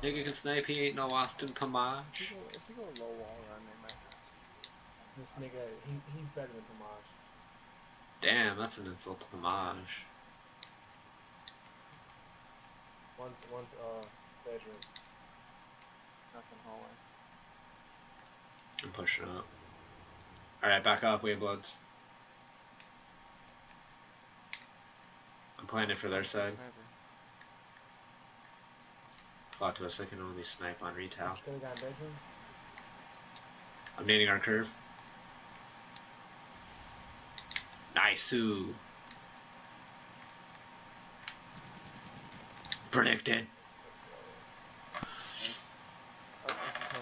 Nigga can snipe, he ain't no Austin Pomage. If you go low wall run, they might miss. This nigga, he's better than Pomage. Damn, that's an insult to Pomage. One's bedroom. Nothing hallway. I'm pushing up. Alright, back off, Wavebloods. I'm planning for their side. Plot twist, I can only snipe on retail. I'm nading our curve. Nice-oo. Predicted. Oh,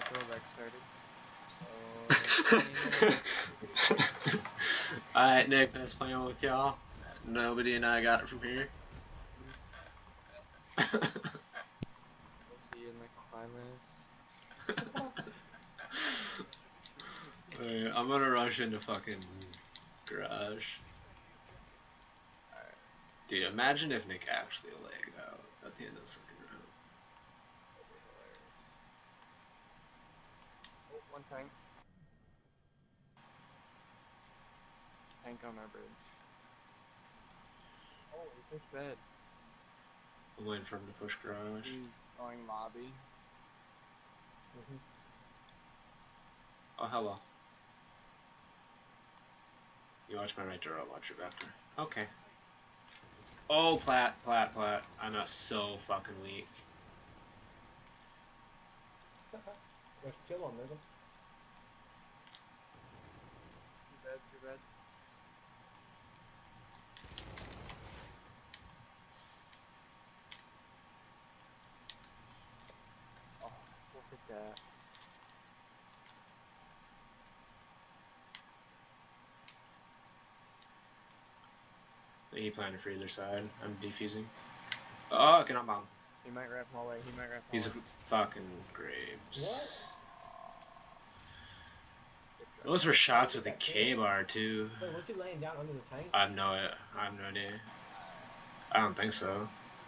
this is how throwback started. Alright, Nick, nice playing with y'all. Nobody and I got it from here. We'll see you in like 5 minutes. Alright, I'm gonna rush into fucking garage. Alright. Dude, imagine if Nick actually lagged out at the end of the second round. That'd be hilarious. Oh, one tank. Tank on our bridge. Oh, he pushed bed. I'm waiting for him to push garage. He's going lobby. Oh, hello. You watch my right door, I'll watch your vector. Okay. Oh, plat. I'm not so fucking weak. There's kill on nigga. Too bad. Oh, look at that. He planted for either side. I'm defusing. Oh, I cannot bomb. He might wrap hallway. He's fucking Graves. What? Those were shots with a K-bar too. Wait, was he laying down under the tank? I have no idea. I don't think so.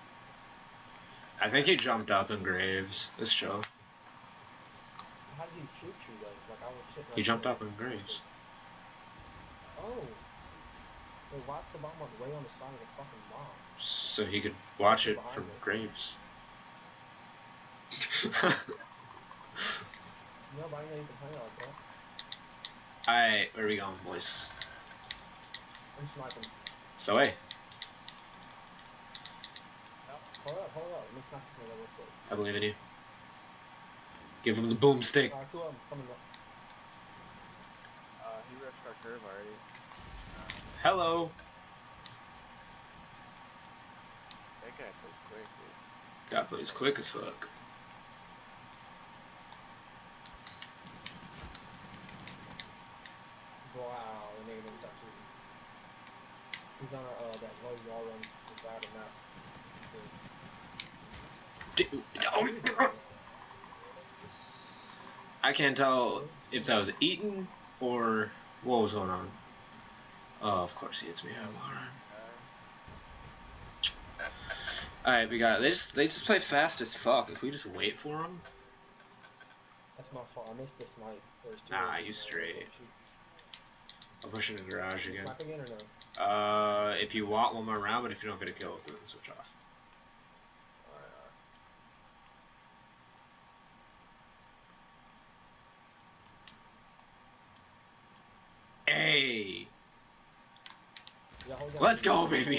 I think he jumped up in Graves. Let's show. How did he shoot you though? Like I was sitting right He jumped there. up in Graves. Oh. Wait, why's the bomb was way on the side of the fucking bomb? So he could watch it from Graves. Nobody knows you can play like that. Alright, where are we going, boys? I'm sniping. So hey, Hold up. Let me snipe this nigga real quick. I believe in you. Give him the boomstick. Two of them coming up. He rushed our curve already. Hello. That guy plays quick, dude. God plays quick as fuck. Wow, the nigga didn't touch it. He's on that low wall run beside the map. Dude, oh, I can't tell if that was Eaton or what was going on. Oh, of course he hits me. Alright, we got it. They just play fast as fuck. If we just wait for them. That's my fault. I missed the snipe. Nah, you straight. I'll push in the garage again. Snipe again or no? If you want one more round, but if you don't get a kill, then switch off. Hey! Let's go, baby!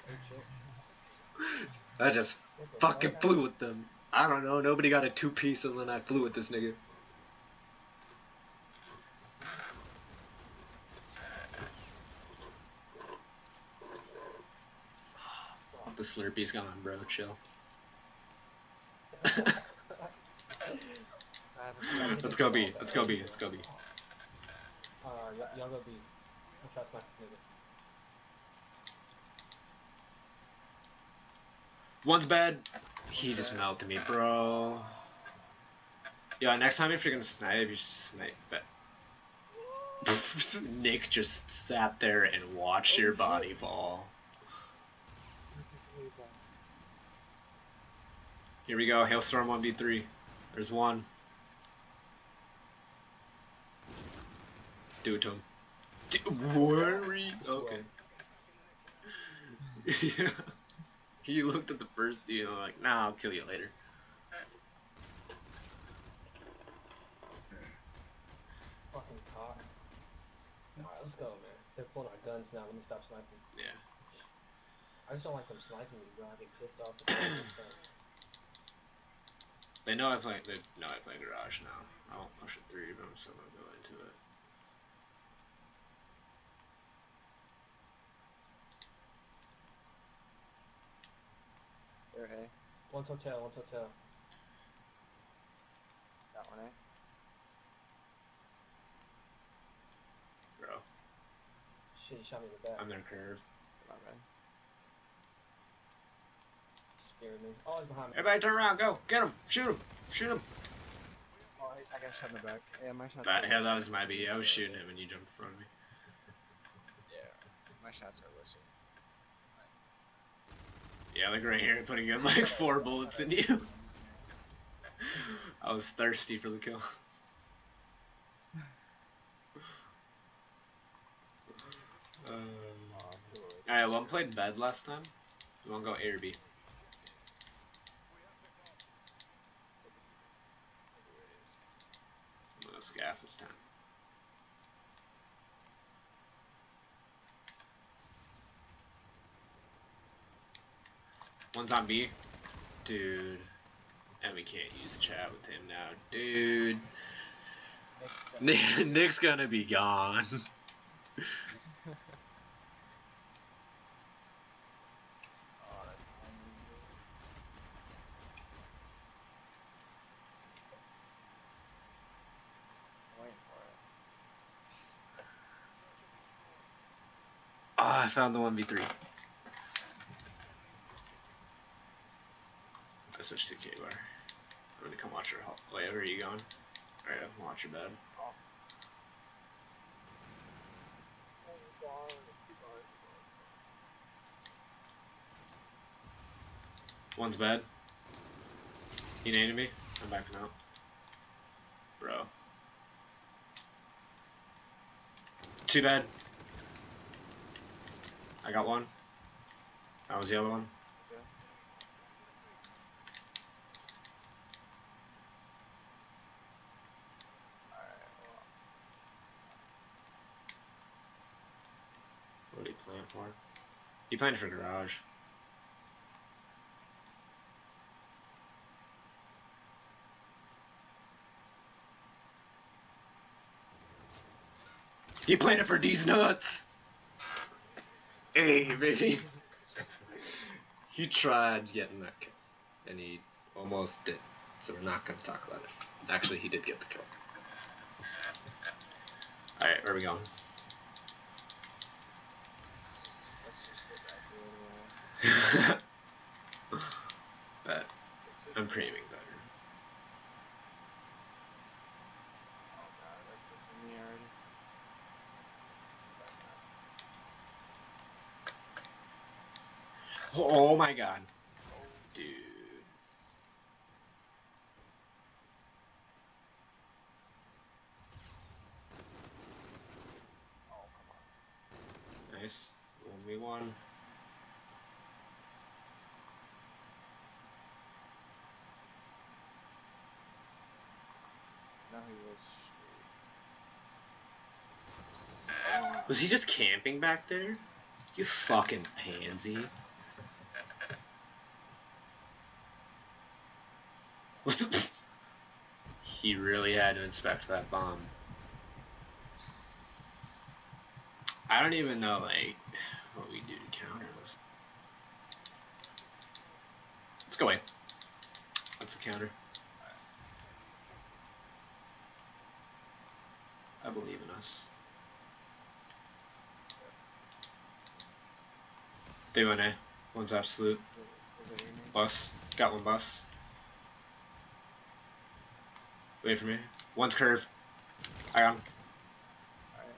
I just fucking flew with them. I don't know, nobody got a two-piece and then I flew with this nigga. The Slurpee's gone, bro. Chill. Let's go B. Let's go B. Let's go B. Y'all go B. I'll try to snipe this nigga. One's bad. He just melted me, bro. Yeah, next time if you're gonna snipe, you should snipe. But Nick just sat there and watched your body fall. Here we go. Hailstorm 1v3. There's one. Do it to him. Worry. Okay. Yeah. He looked at the first dude and like, nah, I'll kill you later. Fucking cock. Alright, let's go, man. They're pulling our guns now. Let me stop sniping. Yeah. I just don't like them sniping me, bro. I get pissed off. They know I play Garage now. I won't push it through, but I'm still gonna go into it. There, hey. One's hotel, one's hotel. That one, eh? Bro, Shit, he shot me in the back. I'm gonna curve. Not bad. Scared me. Oh, he's behind me. Everybody turn around, go! Get him! Shoot him! Shoot him! Oh, I got shot in the back. Yeah, my shot's Hell, that was my B. I was shooting him and you jumped in front of me. Yeah, my shots are wussy. Yeah, like right here, putting in like 4 bullets in you. I was thirsty for the kill. Alright, one played bed last time. You wanna go A or B? I'm gonna go scaff this time. One's on B. Dude. And we can't use chat with him now. Dude. Nick's gonna be gone. Oh, I found the 1v3. I switched to K-Bar. I'm gonna come watch your hall. Wait, where are you going? Alright, I'll watch your bed. One's bed. He naded me. I'm backing out. Bro. Too bad. I got one. That was the other one. Okay. Alright, well. What did he plan for? He planned for garage. He planned it for D's nuts! Hey, baby! He tried getting that kill. And he almost did. So we're not gonna talk about it. Actually, he did get the kill. Alright, where are we going? Let's just sit back here a little. Bet. I'm pre-aiming better. Oh god, they're pushing me already. Oh my god. Dude. Oh, come on. Nice. 1v1. No, he was. Was he just camping back there? You fucking pansy. What the? He really had to inspect that bomb. I don't even know, like, what we do to counter this. Let's go away. That's a counter. I believe in us. Day 1A. One's absolute. Bus. Got one bus. Wait for me. One's curve. I got him. Alright.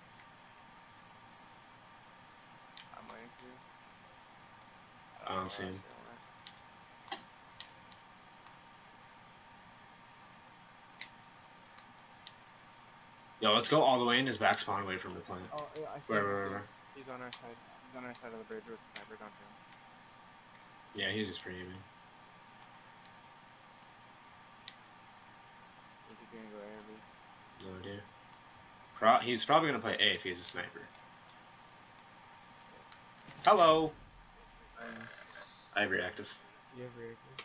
I'm waiting for you. I don't see him. Yo, let's go all the way in his back spawn away from the plant. Oh, yeah, I see. Where? He's on our side. He's on our side of the bridge with the sniper gun too. Yeah, he's just pretty even. I think he's gonna go A or B. No idea. He's probably gonna play A if he's a sniper. Hello. I have reactive. You have reactive?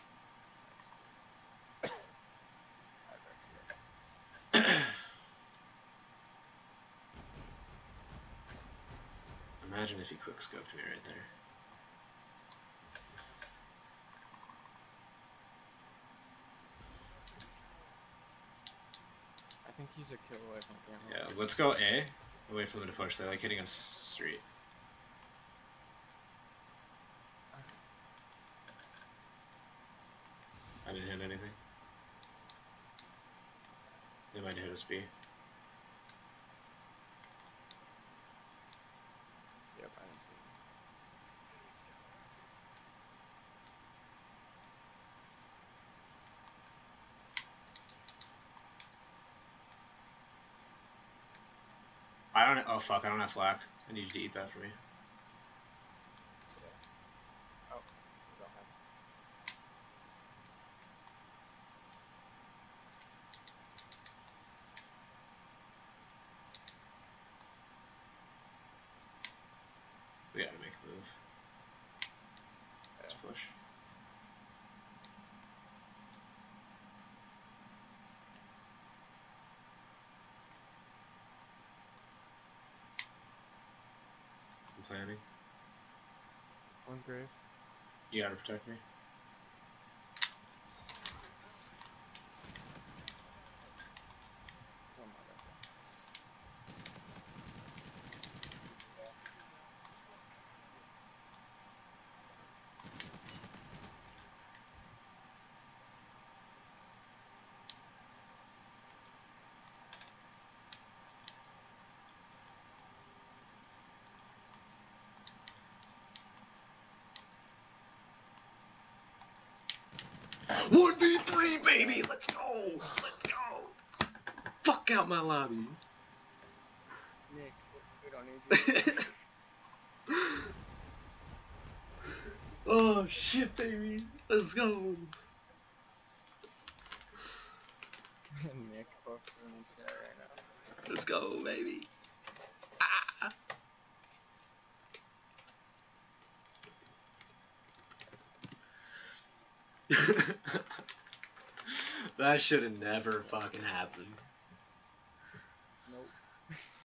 Imagine if he quick scoped me right there. I think he's a kill away from camera. Yeah, let's go A. Wait for them to push. They're like hitting us straight. I didn't hit anything. They might have hit us B. Yep, I didn't see him. I don't. Oh fuck! I don't have flak. I need you to eat that for me. Oh, we don't have. We gotta make a move. Let's push. I'm planning. One's grave. You gotta protect me. Oh my god. One v 3, baby. Let's go. Let's go. Fuck out my lobby. Nick, we don't need you. Oh shit, baby. Let's go. Nick, fuck in the chat right now. Let's go, baby. Ah. That should have never fucking happened. Nope.